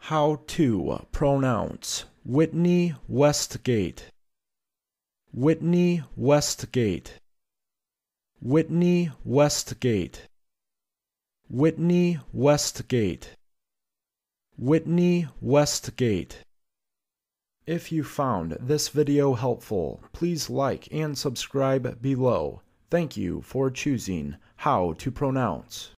How to pronounce Whitney, Westgate. Whitney, Westgate. Whitney, Westgate. Whitney, Westgate. Whitney, Westgate. If you found this video helpful, please like and subscribe below. Thank you for choosing How to Pronounce.